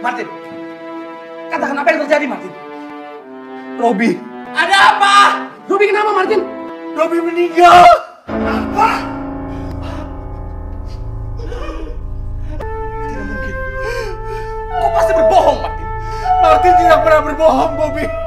Martin, katakan apa yang terjadi, Martin? Robi. Ada apa? Robi kenapa, Martin? Robi meninggal. Apa? Tidak mungkin. Kau pasti berbohong, Martin. Martin tidak pernah berbohong, Bobby.